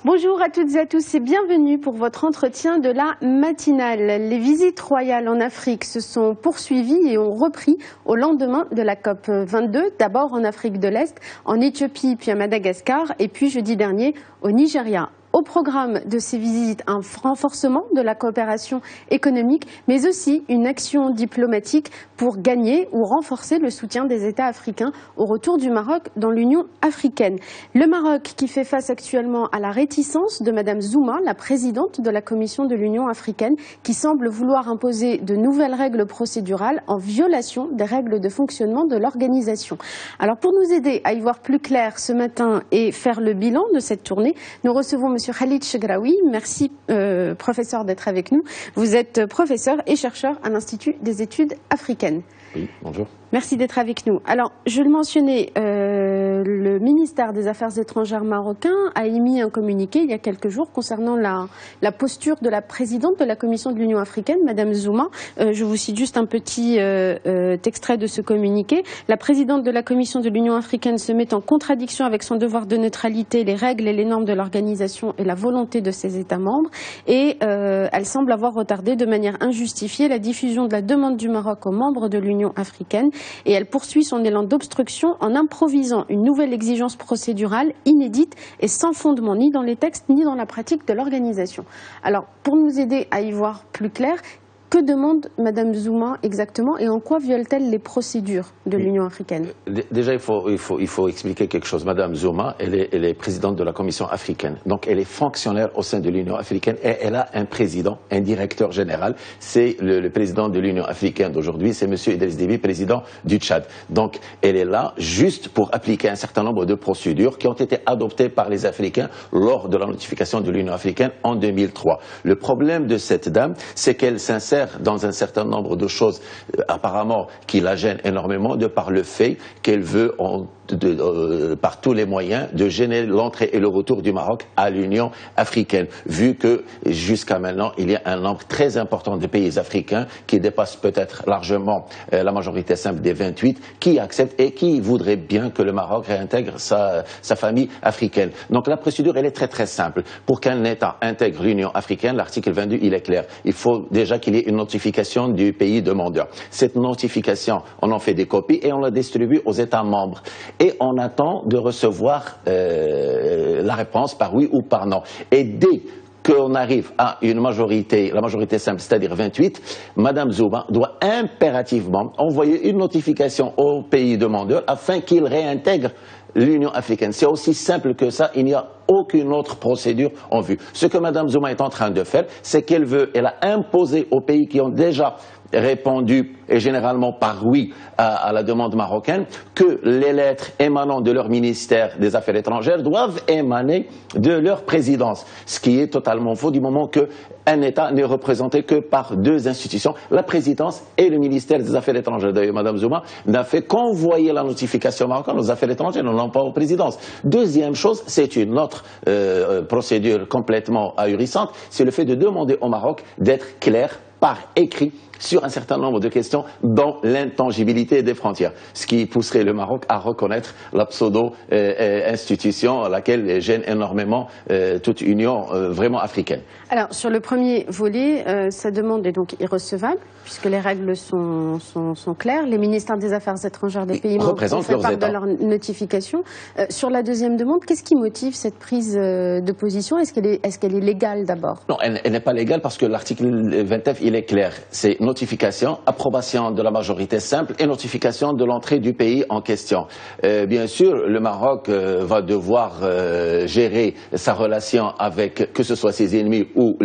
Bonjour à toutes et à tous et bienvenue pour votre entretien de la matinale. Les visites royales en Afrique se sont poursuivies et ont repris au lendemain de la COP 22, d'abord en Afrique de l'Est, en Éthiopie puis à Madagascar et puis jeudi dernier au Nigeria. Au programme de ces visites, un renforcement de la coopération économique, mais aussi une action diplomatique pour gagner ou renforcer le soutien des États africains au retour du Maroc dans l'Union africaine. Le Maroc qui fait face actuellement à la réticence de Mme Zouma, la présidente de la Commission de l'Union africaine, qui semble vouloir imposer de nouvelles règles procédurales en violation des règles de fonctionnement de l'organisation. Alors pour nous aider à y voir plus clair ce matin et faire le bilan de cette tournée, nous recevons M. Khalid Chegraoui. Merci professeur d'être avec nous. Vous êtes professeur et chercheur à l'Institut des études africaines. Oui, bonjour. Merci d'être avec nous. Alors, je le mentionnais, le ministère des Affaires étrangères marocain a émis un communiqué il y a quelques jours concernant la posture de la présidente de la Commission de l'Union africaine, Mme Zouma. Je vous cite juste un petit extrait de ce communiqué. La présidente de la Commission de l'Union africaine se met en contradiction avec son devoir de neutralité, les règles et les normes de l'organisation et la volonté de ses États membres. Et elle semble avoir retardé de manière injustifiée la diffusion de la demande du Maroc aux membres de l'Union africaine. Et elle poursuit son élan d'obstruction en improvisant une nouvelle exigence procédurale inédite et sans fondement ni dans les textes ni dans la pratique de l'organisation. Alors, pour nous aider à y voir plus clair, que demande Mme Zouma exactement et en quoi viole-t-elle les procédures de l'Union africaine? Déjà, il faut expliquer quelque chose. Mme Zouma, elle est présidente de la Commission africaine. Donc, elle est fonctionnaire au sein de l'Union africaine et elle a un président, un directeur général. C'est le président de l'Union africaine d'aujourd'hui, c'est M. Idriss Déby, président du Tchad. Donc, elle est là juste pour appliquer un certain nombre de procédures qui ont été adoptées par les Africains lors de la notification de l'Union africaine en 2003. Le problème de cette dame, c'est qu'elle s'insère dans un certain nombre de choses apparemment qui la gênent énormément de par le fait qu'elle veut par tous les moyens de gêner l'entrée et le retour du Maroc à l'Union africaine, vu que jusqu'à maintenant il y a un nombre très important de pays africains qui dépassent peut-être largement la majorité simple des 28 qui acceptent et qui voudraient bien que le Maroc réintègre sa famille africaine. Donc la procédure elle est très très simple. Pour qu'un État intègre l'Union africaine, l'article 22 il est clair. Il faut déjà qu'il y ait une notification du pays demandeur. Cette notification, on en fait des copies et on la distribue aux États membres. Et on attend de recevoir la réponse par oui ou par non. Et dès qu'on arrive à une majorité, la majorité simple, c'est-à-dire 28, Mme Zouma doit impérativement envoyer une notification au pays demandeur afin qu'il réintègre l'Union africaine. C'est aussi simple que ça, il n'y a aucune autre procédure en vue. Ce que Mme Zouma est en train de faire, c'est qu'elle a imposé aux pays qui ont déjà répondu, et généralement par oui, à la demande marocaine, que les lettres émanant de leur ministère des Affaires étrangères doivent émaner de leur présidence. Ce qui est totalement faux du moment qu'un État n'est représenté que par deux institutions, la présidence et le ministère des Affaires étrangères. D'ailleurs, Mme Zouma n'a fait qu'envoyer la notification marocaine aux Affaires étrangères, non pas aux présidences. Deuxième chose, c'est une autre procédure complètement ahurissante, c'est le fait de demander au Maroc d'être clair par écrit sur un certain nombre de questions dont l'intangibilité des frontières, ce qui pousserait le Maroc à reconnaître la pseudo-institution à laquelle gêne énormément toute union vraiment africaine. Alors, sur le premier volet, sa demande est donc irrecevable, puisque les règles sont claires. Les ministères des Affaires étrangères des pays membres ont fait part de leur notification. Sur la deuxième demande, qu'est-ce qui motive cette prise de position? Est-ce qu'elle est légale d'abord? Non, elle n'est pas légale parce que l'article 29, il est clair. C'est notification, approbation de la majorité simple et notification de l'entrée du pays en question. Bien sûr, le Maroc va devoir gérer sa relation avec, que ce soit ses ennemis ou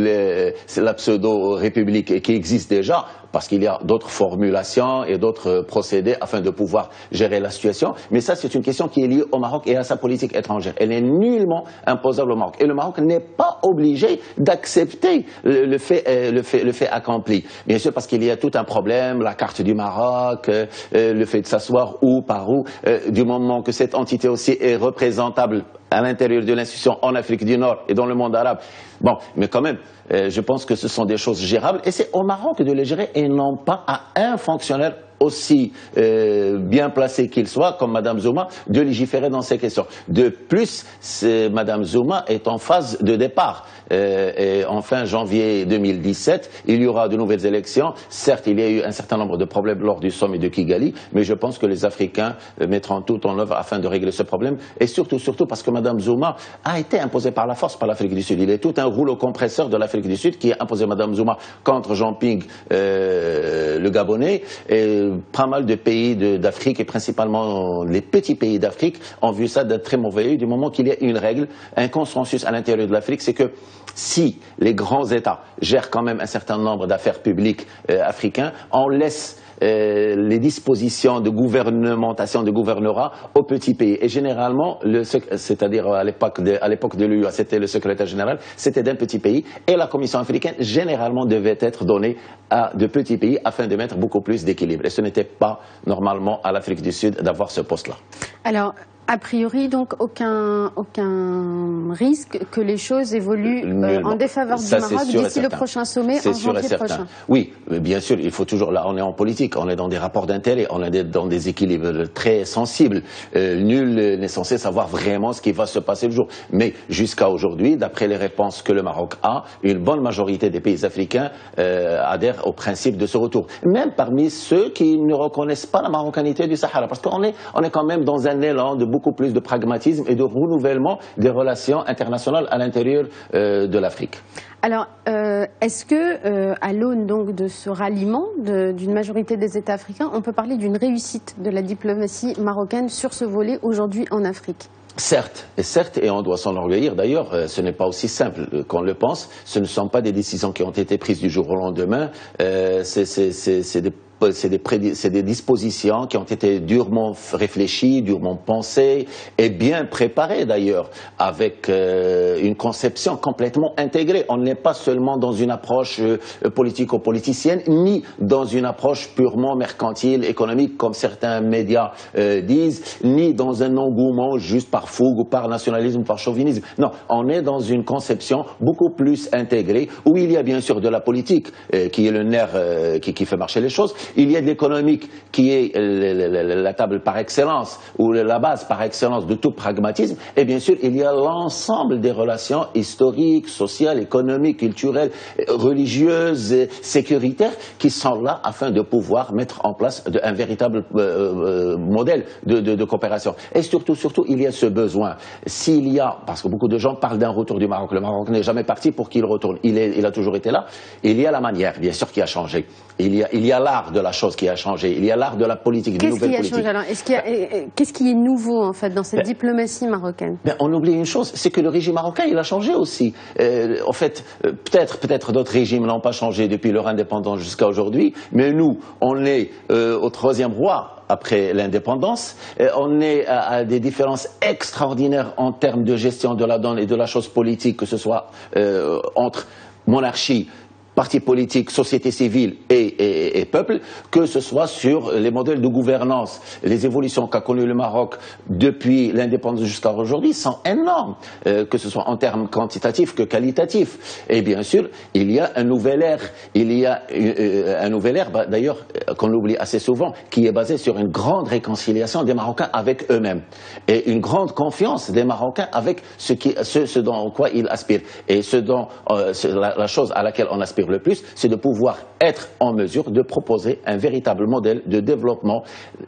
la pseudo-république qui existe déjà, parce qu'il y a d'autres formulations et d'autres procédés afin de pouvoir gérer la situation. Mais ça, c'est une question qui est liée au Maroc et à sa politique étrangère. Elle n'est nullement imposable au Maroc. Et le Maroc n'est pas obligé d'accepter le fait accompli. Bien sûr, parce qu'il y a tout un problème, la carte du Maroc, le fait de s'asseoir où, par où, du moment que cette entité aussi est représentable à l'intérieur de l'institution en Afrique du Nord et dans le monde arabe. Bon, mais quand même, je pense que ce sont des choses gérables et c'est au Maroc de les gérer et non pas à un fonctionnaire aussi bien placé qu'il soit, comme Mme Zuma, de légiférer dans ces questions. De plus, Mme Zuma est en phase de départ. Et en fin janvier 2017, il y aura de nouvelles élections. Certes, il y a eu un certain nombre de problèmes lors du sommet de Kigali, mais je pense que les Africains mettront tout en œuvre afin de régler ce problème. Et surtout parce que Mme Zuma a été imposée par la force par l'Afrique du Sud. Il est tout un rouleau compresseur de l'Afrique du Sud qui a imposé Mme Zuma contre Jean Ping, le Gabonais. Et pas mal de pays d'Afrique, et principalement les petits pays d'Afrique, ont vu ça d'un très mauvais œil du moment qu'il y a une règle, un consensus à l'intérieur de l'Afrique, c'est que si les grands États gèrent quand même un certain nombre d'affaires publiques africains, on laisse les dispositions de gouvernementation, de gouvernorat aux petits pays. Et généralement, c'est-à-dire à l'époque de l'UA, c'était le secrétaire général, c'était d'un petit pays. Et la Commission africaine, généralement, devait être donnée à de petits pays afin de mettre beaucoup plus d'équilibre. Et ce n'était pas normalement à l'Afrique du Sud d'avoir ce poste-là. Alors, a priori, donc, aucun risque que les choses évoluent en défaveur du Maroc d'ici le prochain sommet en janvier prochain. Oui, bien sûr, il faut toujours... Là, on est en politique, on est dans des rapports d'intérêt, on est dans des équilibres très sensibles. Nul n'est censé savoir vraiment ce qui va se passer le jour. Mais jusqu'à aujourd'hui, d'après les réponses que le Maroc a, une bonne majorité des pays africains adhèrent au principe de ce retour. Même parmi ceux qui ne reconnaissent pas la marocanité du Sahara. Parce qu'on est quand même dans un élan de beaucoup plus de pragmatisme et de renouvellement des relations internationales à l'intérieur de l'Afrique. Alors, est-ce que, à l'aune donc de ce ralliement d'une majorité des États africains, on peut parler d'une réussite de la diplomatie marocaine sur ce volet aujourd'hui en Afrique ? Certes, et on doit s'en enorgueillir. D'ailleurs, ce n'est pas aussi simple qu'on le pense. Ce ne sont pas des décisions qui ont été prises du jour au lendemain. C'est des dispositions qui ont été durement réfléchies, durement pensées et bien préparées d'ailleurs, avec une conception complètement intégrée. On n'est pas seulement dans une approche politico-politicienne, ni dans une approche purement mercantile, économique, comme certains médias disent, ni dans un engouement juste par fougue ou par nationalisme ou par chauvinisme. Non, on est dans une conception beaucoup plus intégrée, où il y a bien sûr de la politique, qui est le nerf qui fait marcher les choses. Il y a de l'économique qui est la table par excellence, ou la base par excellence de tout pragmatisme. Et bien sûr, il y a l'ensemble des relations historiques, sociales, économiques, culturelles, religieuses, et sécuritaires qui sont là afin de pouvoir mettre en place un véritable modèle de coopération. Et surtout, il y a ce besoin. S'il y a, parce que beaucoup de gens parlent d'un retour du Maroc, le Maroc n'est jamais parti pour qu'il retourne. Il a toujours été là. Il y a la manière, bien sûr, qui a changé. Il y a l'art de la chose qui a changé. Il y a l'art de la politique, d'une nouvelle politique. Qu'est-ce qui a changé alors ? Qu'est-ce qui est nouveau en fait dans cette diplomatie marocaine ? On oublie une chose, c'est que le régime marocain, il a changé aussi. En fait, peut-être d'autres régimes n'ont pas changé depuis leur indépendance jusqu'à aujourd'hui, mais nous, on est au troisième roi après l'indépendance. On est à des différences extraordinaires en termes de gestion de la donne et de la chose politique, que ce soit entre monarchie, partis politiques, société civile et peuple, que ce soit sur les modèles de gouvernance. Les évolutions qu'a connues le Maroc depuis l'indépendance jusqu'à aujourd'hui sont énormes, que ce soit en termes quantitatifs que qualitatifs. Et bien sûr, il y a un nouvel ère. Il y a un nouvel ère, d'ailleurs, qu'on oublie assez souvent, qui est basé sur une grande réconciliation des Marocains avec eux-mêmes. Et une grande confiance des Marocains avec ce dont quoi ils aspirent. Et la chose à laquelle on aspire le plus, c'est de pouvoir être en mesure de proposer un véritable modèle de développement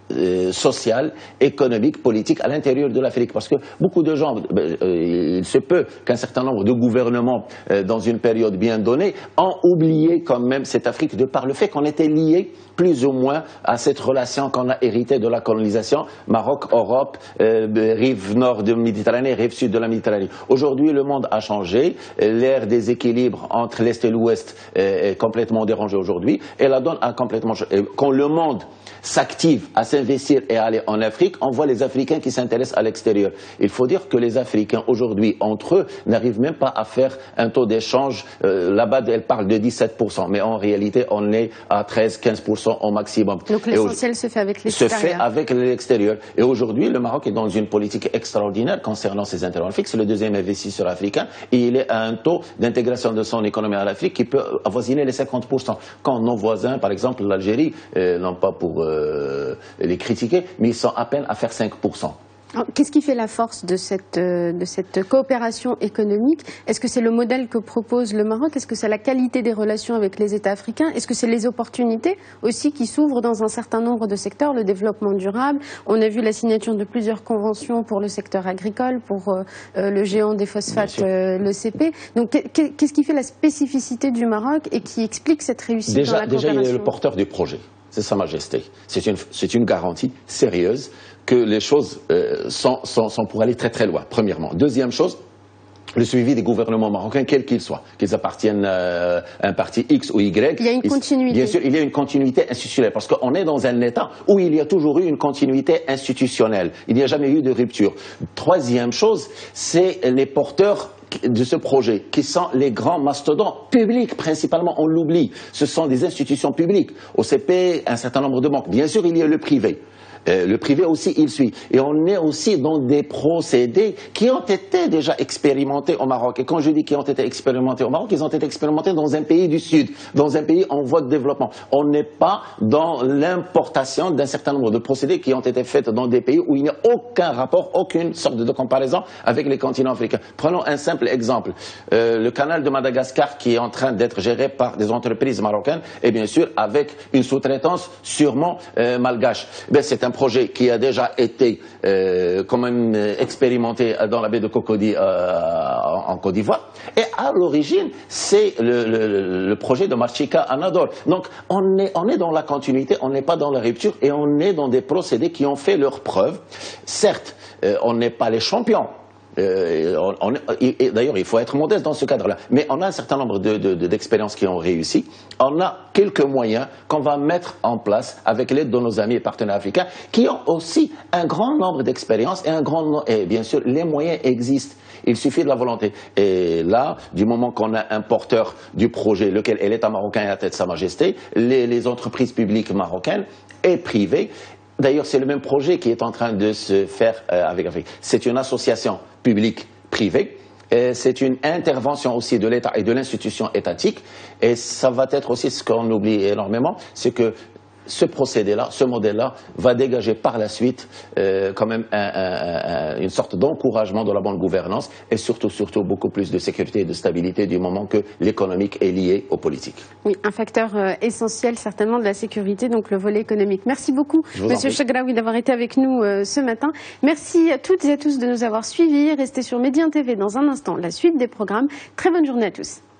social, économique, politique à l'intérieur de l'Afrique. Parce que beaucoup de gens, il se peut qu'un certain nombre de gouvernements, dans une période bien donnée, ont oublié quand même cette Afrique de par le fait qu'on était liés plus ou moins à cette relation qu'on a héritée de la colonisation, Maroc, Europe, rive nord de la Méditerranée, rive sud de la Méditerranée. Aujourd'hui, le monde a changé, l'ère des équilibres entre l'Est et l'Ouest est complètement dérangée aujourd'hui, et la donne a complètement changé. Quand le monde s'active à s'investir et à aller en Afrique, on voit les Africains qui s'intéressent à l'extérieur. Il faut dire que les Africains aujourd'hui, entre eux, n'arrivent même pas à faire un taux d'échange. Là-bas, elle parle de 17%, mais en réalité, on est à 13-15% au maximum. Donc l'essentiel se fait avec l'extérieur. Se fait avec l'extérieur. Et aujourd'hui, le Maroc est dans une politique extraordinaire concernant ses intérêts en Afrique. C'est le deuxième investisseur africain et il est à un taux d'intégration de son économie à l'Afrique qui peut avoisiner les 50%. Quand nos voisins, par exemple l'Algérie, non pas pour les critiquer, mais ils sont à peine à faire 5%. Qu'est-ce qui fait la force de cette coopération économique? Est-ce que c'est le modèle que propose le Maroc? Est-ce que c'est la qualité des relations avec les États africains? Est-ce que c'est les opportunités aussi qui s'ouvrent dans un certain nombre de secteurs? Le développement durable, on a vu la signature de plusieurs conventions pour le secteur agricole, pour le géant des phosphates, le CP. Donc qu'est-ce qui fait la spécificité du Maroc et qui explique cette réussite dans la coopération? Déjà, il est le porteur du projet. C'est Sa Majesté. C'est une garantie sérieuse que les choses sont pour aller très très loin, premièrement. Deuxième chose, le suivi des gouvernements marocains, quels qu'ils soient, qu'ils appartiennent à un parti X ou Y. Il y a une continuité. Bien sûr, il y a une continuité institutionnelle, parce qu'on est dans un État où il y a toujours eu une continuité institutionnelle. Il n'y a jamais eu de rupture. Troisième chose, c'est les porteurs de ce projet, qui sont les grands mastodontes publics, principalement, on l'oublie. Ce sont des institutions publiques. OCP, un certain nombre de banques. Bien sûr, il y a le privé. Le privé aussi, il suit. Et on est aussi dans des procédés qui ont été déjà expérimentés au Maroc. Et quand je dis qu'ils ont été expérimentés au Maroc, ils ont été expérimentés dans un pays du Sud, dans un pays en voie de développement. On n'est pas dans l'importation d'un certain nombre de procédés qui ont été faits dans des pays où il n'y a aucun rapport, aucune sorte de comparaison avec les continents africains. Prenons un simple exemple. Le canal de Madagascar qui est en train d'être géré par des entreprises marocaines et bien sûr avec une sous-traitance sûrement malgache. C'est un projet qui a déjà été quand même expérimenté dans la baie de Cocody en Côte d'Ivoire. Et à l'origine, c'est le projet de Marchika Anador. Donc on est dans la continuité, on n'est pas dans la rupture et on est dans des procédés qui ont fait leurs preuves. Certes, on n'est pas les champions. D'ailleurs, il faut être modeste dans ce cadre-là. Mais on a un certain nombre d'expériences qui ont réussi. On a quelques moyens qu'on va mettre en place avec l'aide de nos amis et partenaires africains qui ont aussi un grand nombre d'expériences et bien sûr, les moyens existent. Il suffit de la volonté. Et là, du moment qu'on a un porteur du projet, lequel est l'État marocain et la tête de Sa Majesté, les entreprises publiques marocaines et privées. D'ailleurs, c'est le même projet qui est en train de se faire avec l'Afrique. C'est une association publique-privée. C'est une intervention aussi de l'État et de l'institution étatique. Et ça va être aussi ce qu'on oublie énormément, c'est que ce procédé-là, ce modèle-là, va dégager par la suite quand même une sorte d'encouragement de la bonne gouvernance et surtout beaucoup plus de sécurité et de stabilité du moment que l'économique est lié aux politiques. Oui, un facteur essentiel certainement de la sécurité, donc le volet économique. Merci beaucoup, Monsieur Chegraoui, d'avoir été avec nous ce matin. Merci à toutes et à tous de nous avoir suivis. Restez sur Médien TV dans un instant, la suite des programmes. Très bonne journée à tous.